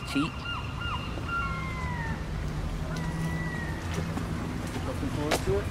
cheat. Looking forward to it.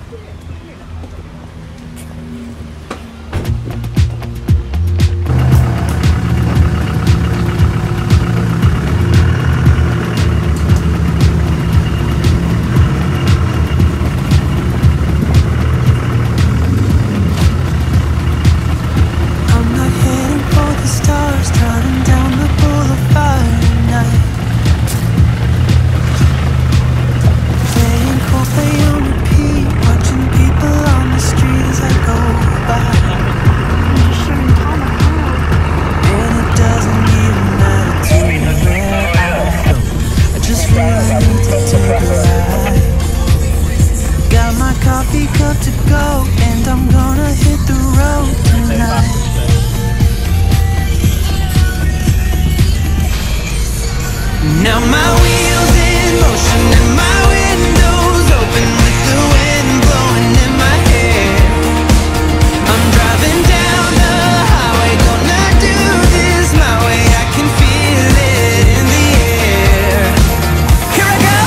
Now my wheels in motion and my windows open with the wind blowing in my hair. I'm driving down the highway, gonna do this my way. I can feel it in the air. Here I go.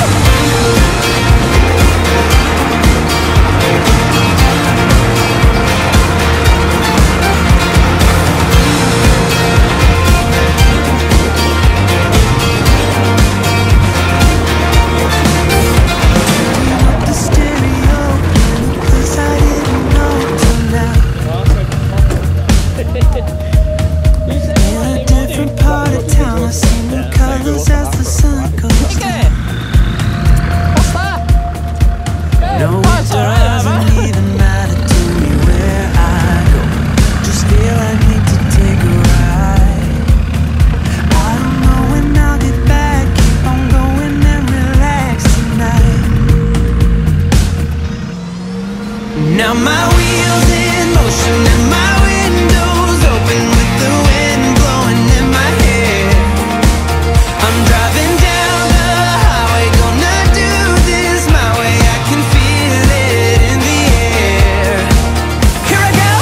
Now my wheels in motion and my windows open with the wind blowing in my hair. I'm driving down the highway, gonna do this my way. I can feel it in the air. Here I go.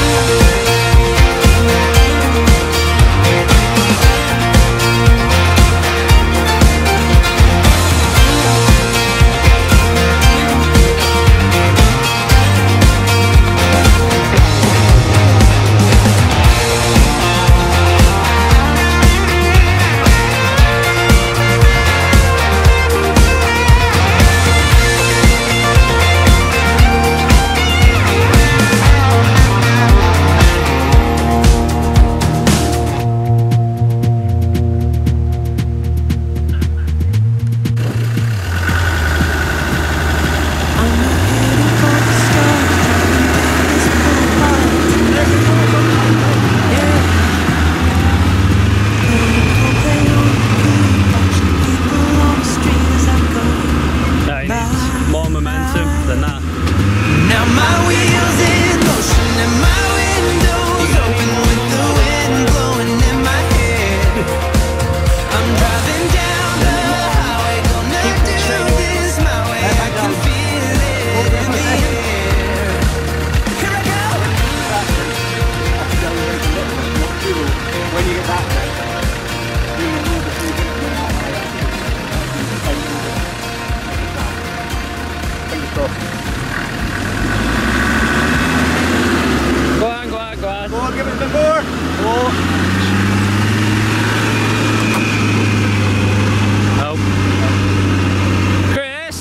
Give it a bit more. Oh. Chris,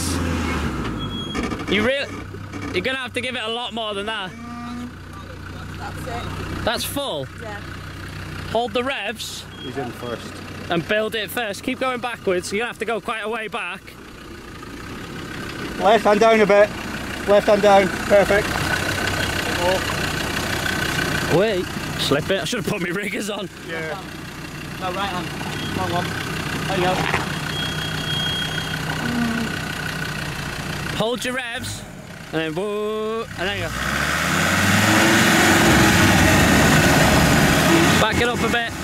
you're gonna have to give it a lot more than that. That's it. That's full? Yeah. Hold the revs. He's in first. And build it first. Keep going backwards. You're gonna have to go quite a way back. Left hand down a bit. Left hand down. Perfect. Wait. Slip it. I should have put my riggers on. Yeah. No, right hand. Wrong one. There you go. Hold your revs. And then whoa. And there you go. Back it up a bit.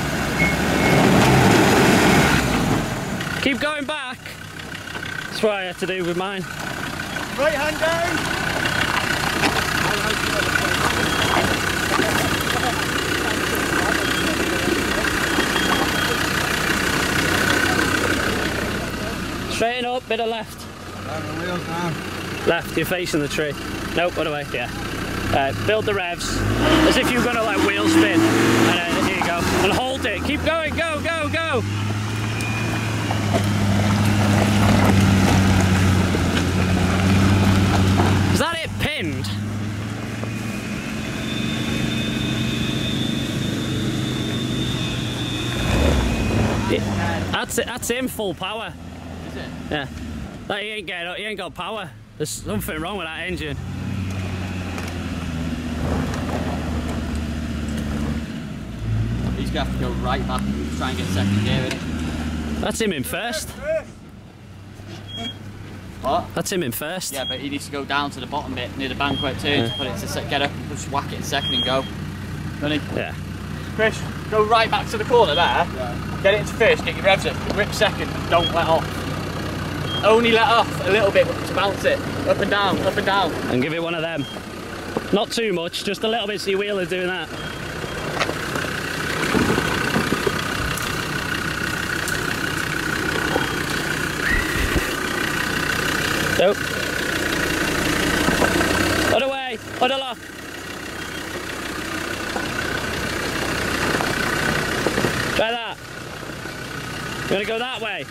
Keep going back. That's what I had to do with mine. Right hand down. Straighten up, bit of left. Down the wheels now. Left, you're facing the tree. Nope, other way, yeah. Build the revs, as if you're gonna like wheel spin. And then here you go. And hold it, keep going, go, go, go. Is that it pinned? That's it, that's him full power. Is it? Yeah. That he ain't got power. There's something wrong with that engine. He's gonna have to go right back and try and get second gear in it. That's him in first. What? That's him in first. Yeah, but he needs to go down to the bottom bit near the banquet turn to put it to get up, just whack it in second and go. Doesn't he? Yeah. Chris, go right back to the corner there. Yeah. Get it into first, get your revs up, grip second, and don't let off. Only let off a little bit to bounce it. Up and down, up and down. And give it one of them. Not too much, just a little bit so your wheel is doing that. Nope. Other way, other lock. Try that. You want to go that way?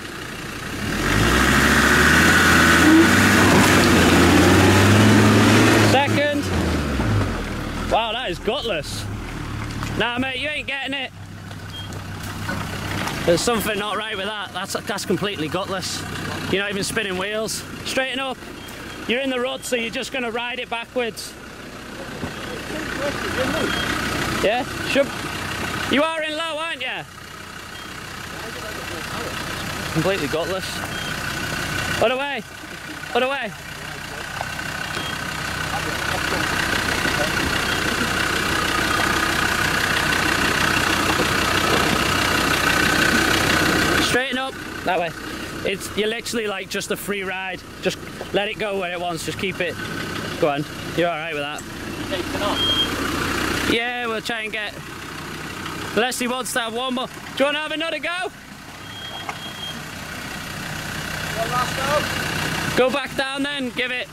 Second. Wow, that is gutless. Nah, mate, you ain't getting it. There's something not right with that. That's completely gutless. You're not even spinning wheels. Straighten up. You're in the rut, so you're just going to ride it backwards. Yeah? Should. You are in low, aren't you? Completely gutless. Other way. Other way. Straighten up. That way. You're literally like just a free ride. Just let it go where it wants. Just keep it. Go on. You're alright with that. Taking off. Yeah, we'll try and get. Leslie wants to have one more. Do you want to have another go? One last Go back down then. Give it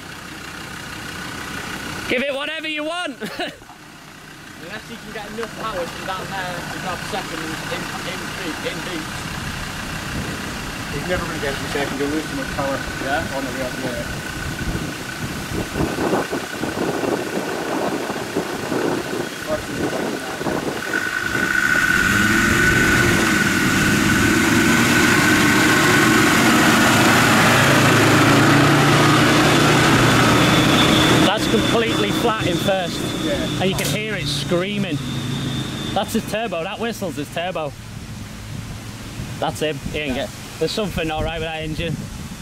whatever you want. Unless he can get enough power from down there to grab second in beach. He's never going to get it in second, he'll lose too much power. Yeah? On the way up there. That's completely flat in first. Yeah. And you can hear it screaming. That's his turbo, that whistles his turbo. That's him, he ain't get. There's something not right with that engine.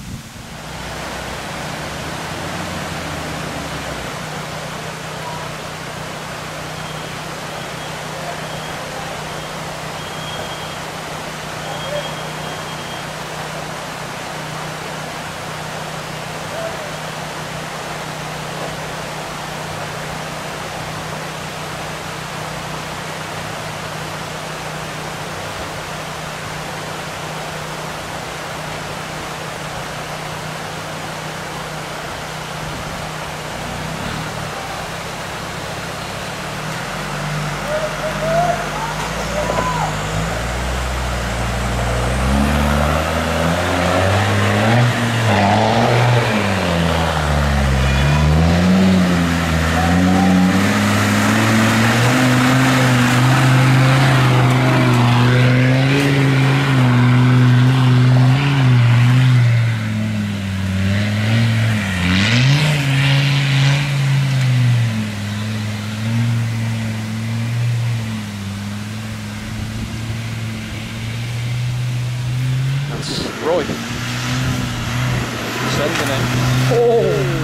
Roy. Sending it. Oh!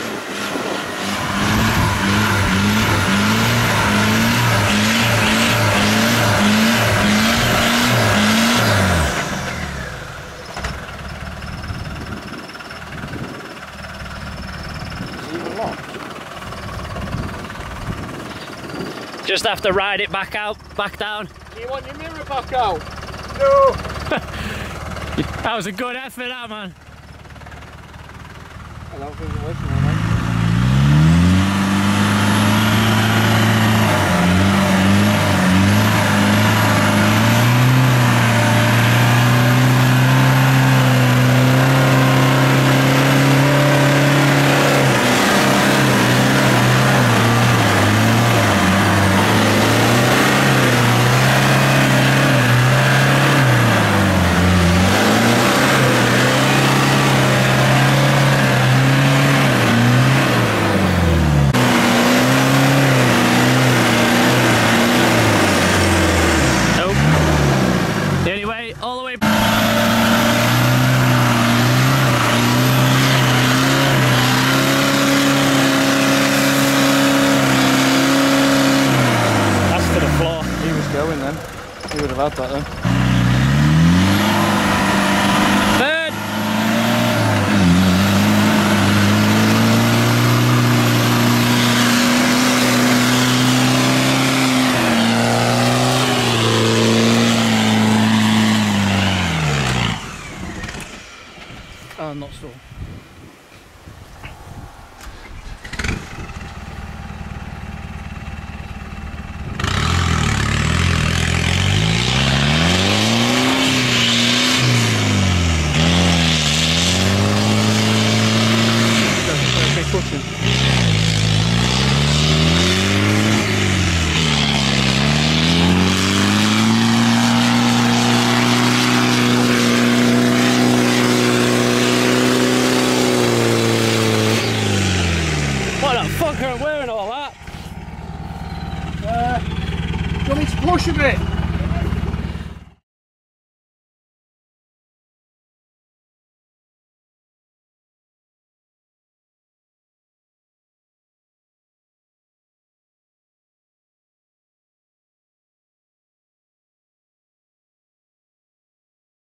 Just have to ride it back out, back down. Do you want your mirror back out? No! That was a good effort, that man. I don't think it was, man. All the way. That's to the floor. He was going then. He would have had that then. Third. Oh, not so.